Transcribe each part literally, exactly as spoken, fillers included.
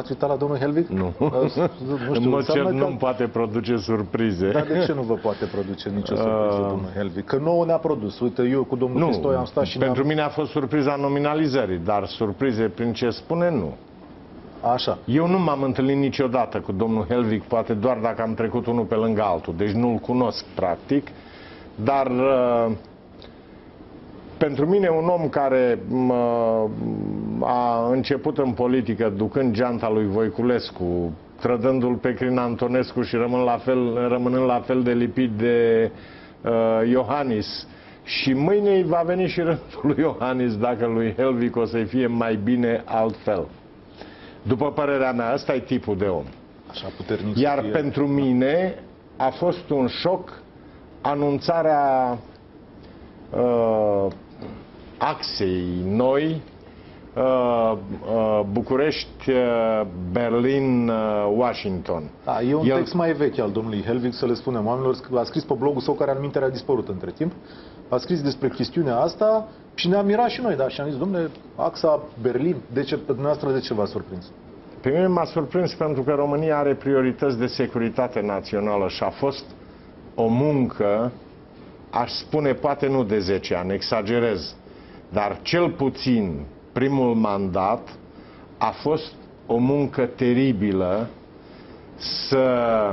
V-ați uitat la domnul Helvig? Nu. Nu știu, în mod cert că... nu-mi poate produce surprize. Dar de ce nu vă poate produce nicio surpriză, uh... domnul Helvig? Că nouă ne-a produs. Uite, eu cu domnul Cristoiu am stat și pentru mine a fost surpriza nominalizării, dar surprize prin ce spune, nu. Așa. Eu nu m-am întâlnit niciodată cu domnul Helvig, poate doar dacă am trecut unul pe lângă altul, deci nu-l cunosc practic, dar uh, pentru mine un om care uh, a început în politică ducând geanta lui Voiculescu, trădându-l pe Crin Antonescu și rămân la fel, rămânând la fel de lipit de uh, Iohannis, și mâine va veni și rândul lui Iohannis dacă lui Helvig o să-i fie mai bine altfel. După părerea mea, ăsta e tipul de om. Așa puternic. Iar pentru mine a fost un șoc anunțarea uh, axei noi, uh, uh, București, uh, Berlin, uh, Washington. Da, e un El... text mai vechi al domnului Helvig, să le spunem oamenilor, a scris pe blogul său, care anumite a dispărut între timp. A scris despre chestiunea asta și ne-a mirat și noi, da? Și am zis, domnule, axa Berlin, de ce, pe dumneavoastră, de ce v-a surprins? Pe mine m-a surprins pentru că România are priorități de securitate națională și a fost o muncă, aș spune, poate nu de zece ani, exagerez, dar cel puțin primul mandat a fost o muncă teribilă să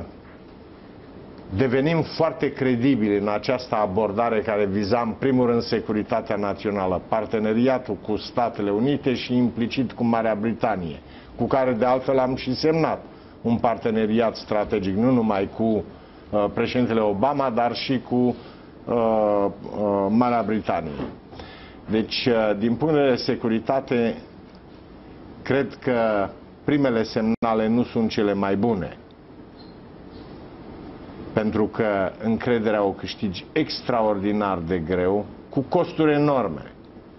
devenim foarte credibili în această abordare care viza în primul rând securitatea națională, parteneriatul cu Statele Unite și implicit cu Marea Britanie, cu care de altfel am și semnat un parteneriat strategic, nu numai cu uh, președintele Obama, dar și cu uh, uh, Marea Britanie. Deci, uh, din punct de vedere de securitate, cred că primele semnale nu sunt cele mai bune. Pentru că încrederea o câștigi extraordinar de greu, cu costuri enorme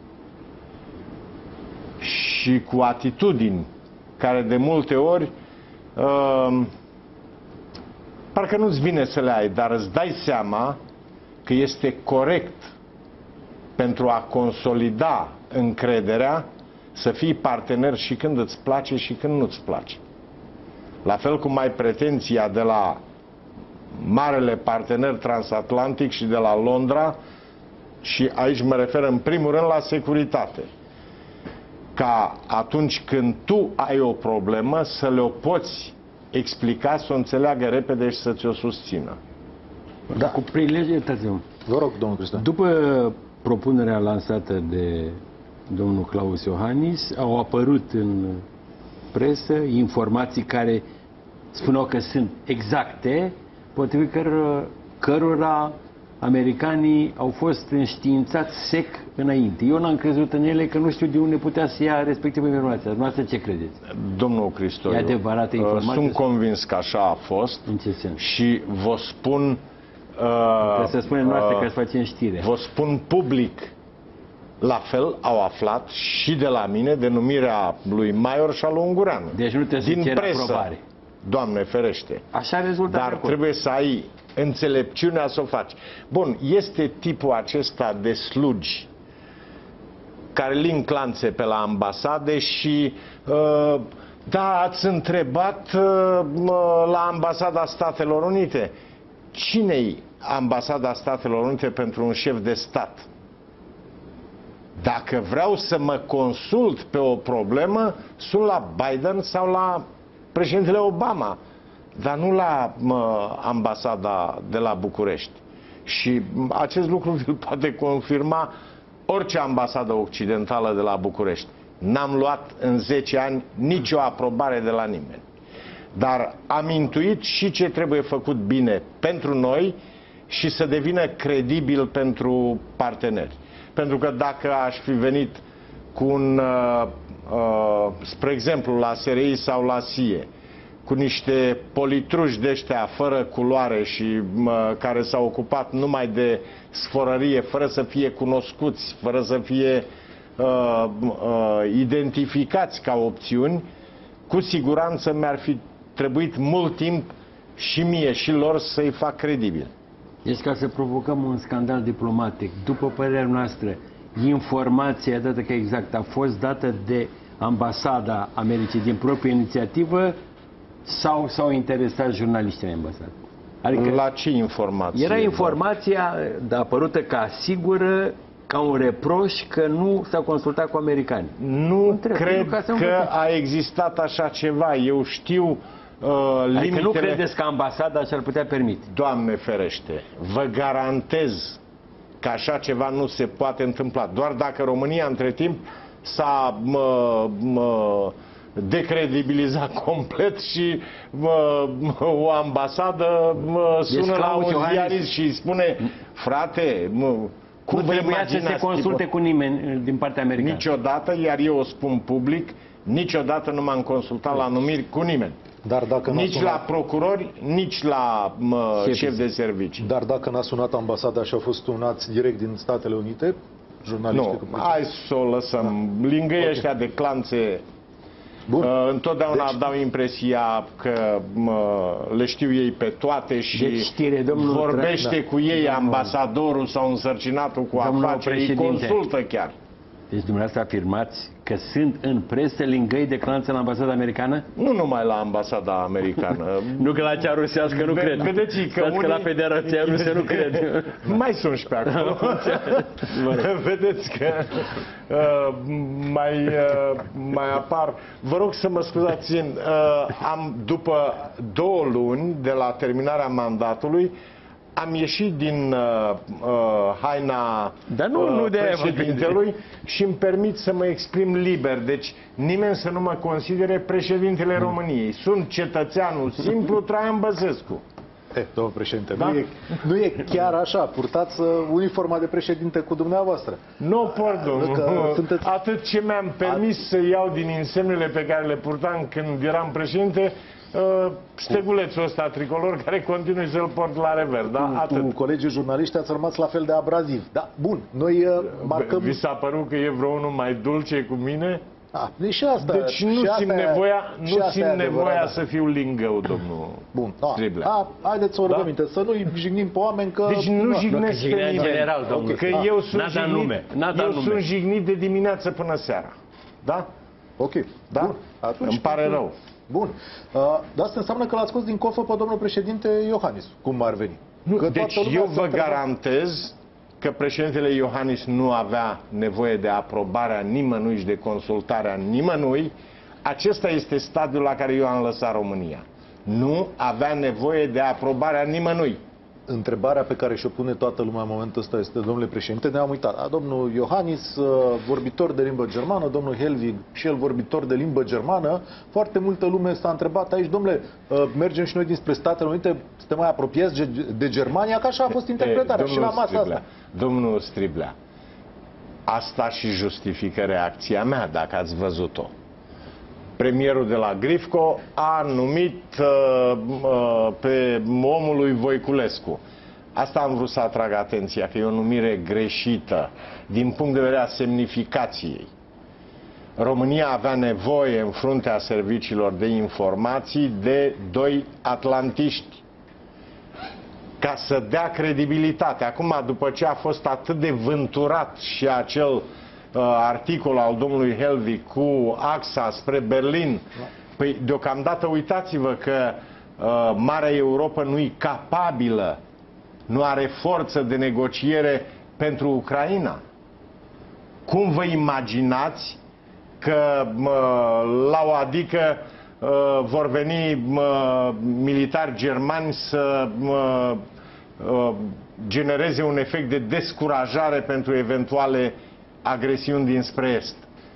și cu atitudini care de multe ori uh, parcă nu-ți vine să le ai, dar îți dai seama că este corect pentru a consolida încrederea să fii partener și când îți place și când nu-ți place. La fel cum ai pretenția de la marele partener transatlantic și de la Londra, și aici mă refer în primul rând la securitate, ca atunci când tu ai o problemă să le-o poți explica, să o înțeleagă repede și să ți-o susțină. Da. Cu prilejul, vă rog, domnul Cristoiu. După propunerea lansată de domnul Klaus Iohannis, au apărut în presă informații care spuneau că sunt exacte, potrivit cărora, cărora americanii au fost înștiințați sec înainte. Eu n-am crezut în ele, că nu știu de unde putea să ia respectiv informația. Dumneavoastră ce credeți? Domnul Cristoiu, e adevărată informația? Sunt convins că așa a fost. În ce sens? Și vă spun uh, să spunem noastră uh, că să facem știre. Vă spun public, la fel au aflat și de la mine denumirea lui Maior și a lui Ungureanu. Deci nu te din presă. Aprobare. Doamne ferește. Așa rezultă. Dar trebuie să ai înțelepciunea să o faci. Bun, este tipul acesta de slugi care ling clanțe pe la ambasade și uh, da, ați întrebat uh, la ambasada Statelor Unite. Cine-i ambasada Statelor Unite pentru un șef de stat? Dacă vreau să mă consult pe o problemă, sunt la Biden sau la președintele Obama, dar nu la mă, ambasada de la București. Și acest lucru îl poate confirma orice ambasadă occidentală de la București. N-am luat în zece ani nicio aprobare de la nimeni. Dar am intuit și ce trebuie făcut bine pentru noi și să devină credibil pentru parteneri. Pentru că dacă aș fi venit cu un, uh, uh, spre exemplu, la S R I sau la S I E, cu niște politruși de ăștia fără culoare și uh, care s-au ocupat numai de sforărie, fără să fie cunoscuți, fără să fie uh, uh, identificați ca opțiuni, cu siguranță mi-ar fi trebuit mult timp și mie și lor să-i fac credibil. Deci, ca să provocăm un scandal diplomatic, după părerea noastră, informația dată că exact a fost dată de ambasada Americii din proprie inițiativă sau s-au interesat jurnaliștii în ambasadă? Adică la ce informație? Era informația apărută ca sigură, ca un reproș că nu s-a consultat cu americanii. Nu Întreb, cred nu, ca să că a existat așa ceva. Eu știu uh, limitele... Adică nu credeți că ambasada și-ar putea permite? Doamne ferește, vă garantez că așa ceva nu se poate întâmpla. Doar dacă România între timp s-a mă, mă, decredibilizat complet și mă, o ambasadă mă, sună la un ziarist și îi spune: frate, mă, cum nu vă trebuia să se consulte tipul? cu nimeni din partea americană. Niciodată, iar eu o spun public, niciodată nu m-am consultat la numiri cu nimeni. Dar dacă Nici sunat... la procurori, nici la mă, șef, șef de servicii. Dar dacă n-a sunat ambasada și au fost sunați direct din Statele Unite, jurnaliștii... Nu, hai să o lăsăm. Lingăi okay. ăștia de clanțe Bun. Uh, întotdeauna deci... dau impresia că mă, le știu ei pe toate și deci, știre, vorbește da. cu ei domnul... ambasadorul sau însărcinatul cu afaceri, îi consultă chiar. Deci dumneavoastră afirmați că sunt în presă lingăi de clanță la ambasada americană? Nu numai la ambasada americană. Nu că la cea rusească nu cred. Vedeți că, unii... că la Federația Rusă nu cred. Mai sunt și pe acolo. Vedeți că uh, mai, uh, mai apar. Vă rog să mă scuzați, uh, am, după două luni de la terminarea mandatului, am ieșit din uh, uh, haina Dar nu, uh, nu de președintelui și îmi permit să mă exprim liber. Deci nimeni să nu mă considere președintele mm. României. Sunt cetățeanul simplu Traian Băsescu. Eh, domnul președinte, da? nu, e, nu e chiar așa. Purtați uh, uniforma de președinte cu dumneavoastră. Nu port, domnul. Sunteți... Atât ce mi-am permis A... să iau din insemnele pe care le purtam când eram președinte, Uh, stegulețul ăsta tricolor care continui să-l port la rever, da? Cu, Atât. cu colegii jurnaliști ați rămas la fel de abraziv. Da, bun, noi uh, marcăm... Vi s-a părut că e vreunul mai dulce cu mine? A, deci asta, deci nu simt nevoia, nu simt nevoia da. să fiu lingău, domnul Bun, Striblea. A, haideți să o rugăm da? să nu-i jignim pe oameni că... Deci nu jignesc pe nimeni. General, domnul. Că okay. eu sunt jignit, nume. eu sunt jignit de dimineață până seara. Da? Ok. Da? Bun. Atunci, îmi pare rău. Bun. Uh, dar asta înseamnă că l-ați scos din cofă pe domnul președinte Iohannis. Cum ar veni? Nu, că deci eu vă garantez că președintele Iohannis nu avea nevoie de aprobarea nimănui și de consultarea nimănui. Acesta este stadiul la care eu am lăsat România. Nu avea nevoie de aprobarea nimănui. Întrebarea pe care și-o pune toată lumea în momentul ăsta este: domnule președinte, ne-am uitat. A, domnul Iohannis, vorbitor de limbă germană, domnul Helvig și el vorbitor de limbă germană. Foarte multă lume s-a întrebat aici: domnule, mergem și noi dinspre Statele Unite, suntem mai apropiați de Germania, că așa a fost interpretarea și la masa asta. Domnul Striblea, asta și justifică reacția mea, dacă ați văzut-o. Premierul de la Grifco a numit uh, uh, pe omul lui Voiculescu. Asta am vrut să atrag atenția, că e o numire greșită din punct de vedere a semnificației. România avea nevoie în fruntea serviciilor de informații de doi atlantiști ca să dea credibilitate. Acum, după ce a fost atât de vânturat și acel Uh, articol al domnului Helvig cu axa spre Berlin, păi deocamdată uitați-vă că uh, Marea Europa nu e capabilă, nu are forță de negociere pentru Ucraina. Cum vă imaginați că uh, la o adică uh, vor veni uh, militari germani să uh, uh, genereze un efect de descurajare pentru eventuale agresiuni dinspre est,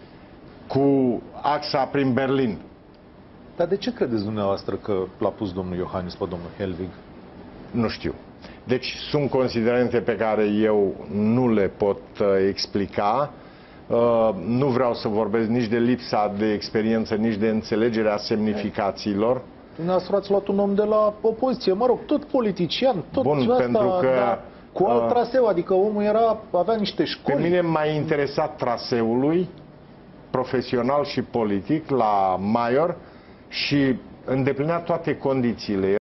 cu axa prin Berlin? Dar de ce credeți dumneavoastră că l-a pus domnul Iohannis pe domnul Helvig? Nu știu. Deci sunt considerente pe care eu nu le pot uh, explica. Uh, nu vreau să vorbesc nici de lipsa de experiență, nici de înțelegerea semnificațiilor. Dumneavoastră ați luat un om de la opoziție, mă rog, tot politician, tot Bun, asta, pentru că... Da, cu alt traseu, adică omul era, avea niște școli. Pe mine m-a interesat traseul lui, profesional și politic, la Maior, și îndeplinea toate condițiile.